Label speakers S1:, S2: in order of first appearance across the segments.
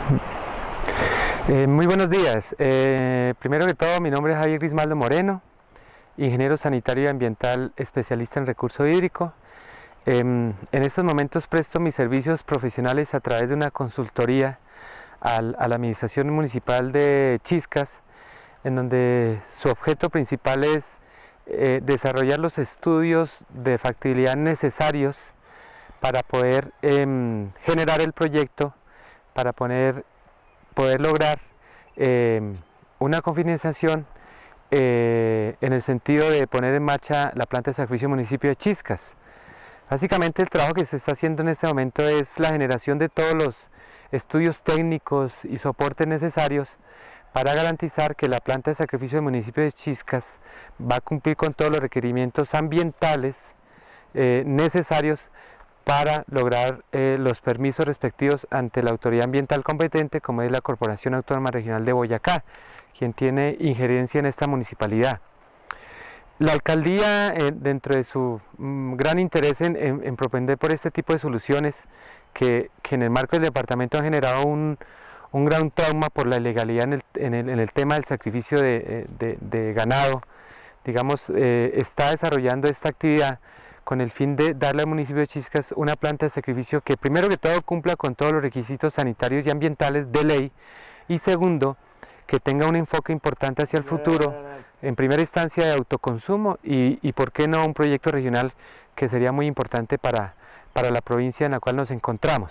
S1: Muy buenos días. Primero que todo, mi nombre es Javier Grismaldo Moreno, ingeniero sanitario y ambiental especialista en recurso hídrico. En estos momentos presto mis servicios profesionales a través de una consultoría a la Administración Municipal de Chiscas, en donde su objeto principal es desarrollar los estudios de factibilidad necesarios para poder generar el proyecto, para poder lograr una cofinanciación en el sentido de poner en marcha la planta de sacrificio del municipio de Chiscas. Básicamente el trabajo que se está haciendo en este momento es la generación de todos los estudios técnicos y soportes necesarios para garantizar que la planta de sacrificio del municipio de Chiscas va a cumplir con todos los requerimientos ambientales necesarios para lograr los permisos respectivos ante la autoridad ambiental competente, como es la Corporación Autónoma Regional de Boyacá, quien tiene injerencia en esta municipalidad. La alcaldía, dentro de su gran interés en propender por este tipo de soluciones, que en el marco del departamento han generado un gran trauma por la ilegalidad en el tema del sacrificio de ganado, digamos, está desarrollando esta actividad con el fin de darle al municipio de Chiscas una planta de sacrificio que primero que todo cumpla con todos los requisitos sanitarios y ambientales de ley, y segundo, que tenga un enfoque importante hacia el futuro, en primera instancia de autoconsumo y por qué no un proyecto regional que sería muy importante para la provincia en la cual nos encontramos.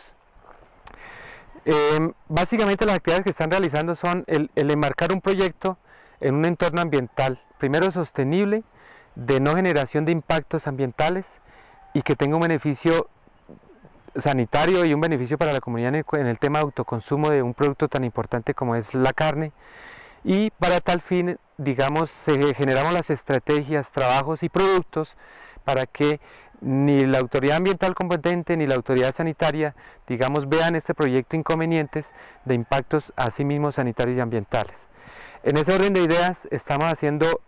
S1: Básicamente las actividades que están realizando son el enmarcar un proyecto en un entorno ambiental, primero sostenible, de no generación de impactos ambientales y que tenga un beneficio sanitario y un beneficio para la comunidad en el tema de autoconsumo de un producto tan importante como es la carne. Y para tal fin, digamos, generamos las estrategias, trabajos y productos para que ni la autoridad ambiental competente ni la autoridad sanitaria, digamos, vean este proyecto inconvenientes de impactos a sí mismos sanitarios y ambientales. En ese orden de ideas estamos haciendo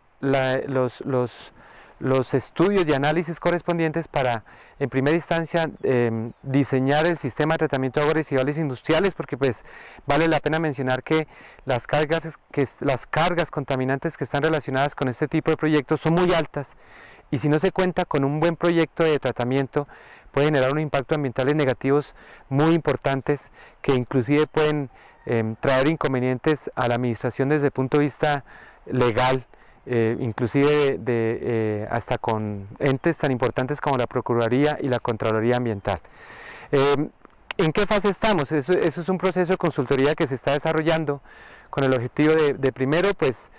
S1: los estudios y análisis correspondientes para, en primera instancia, diseñar el sistema de tratamiento de aguas residuales industriales, porque pues vale la pena mencionar que las cargas contaminantes que están relacionadas con este tipo de proyectos son muy altas, y si no se cuenta con un buen proyecto de tratamiento puede generar unos impactos ambientales negativos muy importantes que inclusive pueden traer inconvenientes a la administración desde el punto de vista legal, inclusive hasta con entes tan importantes como la Procuraduría y la Contraloría Ambiental. ¿En qué fase estamos? Eso es un proceso de consultoría que se está desarrollando con el objetivo de primero, pues,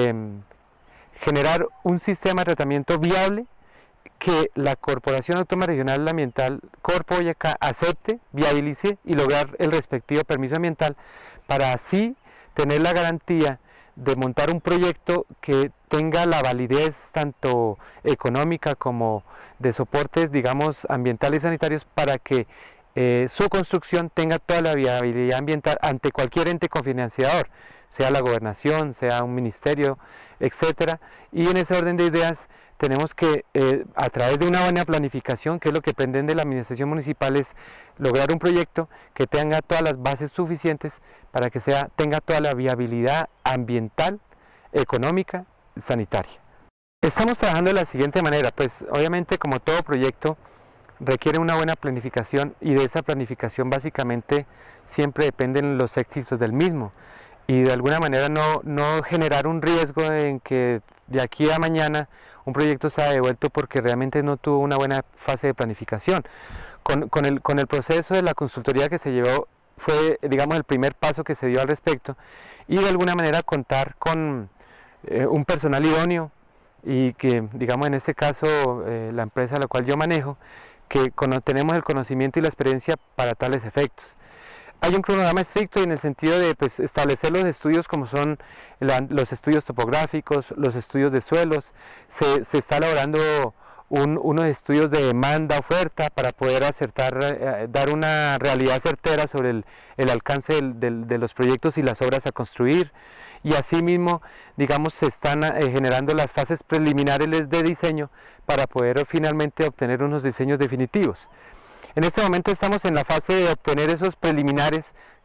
S1: generar un sistema de tratamiento viable que la Corporación Autónoma Regional Ambiental, Corpo Boyacá, acepte, viabilice y lograr el respectivo permiso ambiental para así tener la garantía de montar un proyecto que tenga la validez tanto económica como de soportes, digamos, ambientales y sanitarios para que su construcción tenga toda la viabilidad ambiental ante cualquier ente cofinanciador, sea la gobernación, sea un ministerio, etcétera. Y en ese orden de ideas tenemos que, a través de una buena planificación, que es lo que pretende la administración municipal, es lograr un proyecto que tenga todas las bases suficientes para que tenga toda la viabilidad ambiental, económica, sanitaria. Estamos trabajando de la siguiente manera, pues obviamente como todo proyecto requiere una buena planificación, y de esa planificación básicamente siempre dependen los éxitos del mismo, y de alguna manera no generar un riesgo en que de aquí a mañana un proyecto sea devuelto porque realmente no tuvo una buena fase de planificación. Con el proceso de la consultoría que se llevó fue, digamos, el primer paso que se dio al respecto, y de alguna manera contar con un personal idóneo, y que, digamos, en este caso la empresa a la cual yo manejo, que tenemos el conocimiento y la experiencia para tales efectos. Hay un cronograma estricto en el sentido de, pues, establecer los estudios como son los estudios topográficos, los estudios de suelos. Se está elaborando unos estudios de demanda-oferta para poder dar una realidad certera sobre el alcance de los proyectos y las obras a construir. Y asimismo, digamos, se están generando las fases preliminares de diseño para poder finalmente obtener unos diseños definitivos. En este momento estamos en la fase de obtener esos preliminares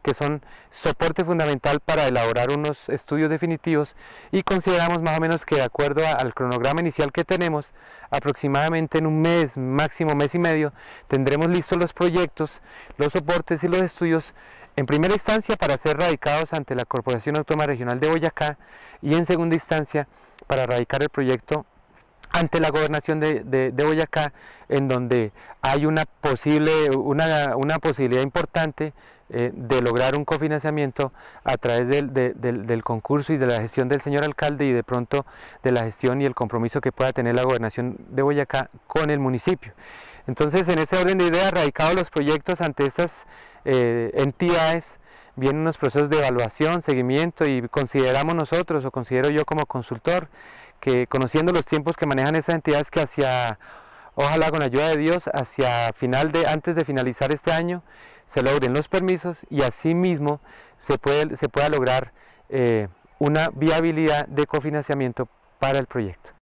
S1: que son soporte fundamental para elaborar unos estudios definitivos, y consideramos más o menos que de acuerdo al cronograma inicial que tenemos, aproximadamente en un mes, máximo mes y medio, tendremos listos los proyectos, los soportes y los estudios, en primera instancia para ser radicados ante la Corporación Autónoma Regional de Boyacá, y en segunda instancia para radicar el proyecto ante la Gobernación de Boyacá, en donde hay una posibilidad importante de lograr un cofinanciamiento a través del concurso y de la gestión del señor alcalde, y de pronto de la gestión y el compromiso que pueda tener la Gobernación de Boyacá con el municipio. Entonces, en ese orden de ideas, radicados los proyectos ante estas entidades, vienen unos procesos de evaluación, seguimiento, y consideramos nosotros, o considero yo como consultor, que conociendo los tiempos que manejan esas entidades, que ojalá con la ayuda de Dios, antes de finalizar este año, se logren los permisos, y asimismo se pueda lograr una viabilidad de cofinanciamiento para el proyecto.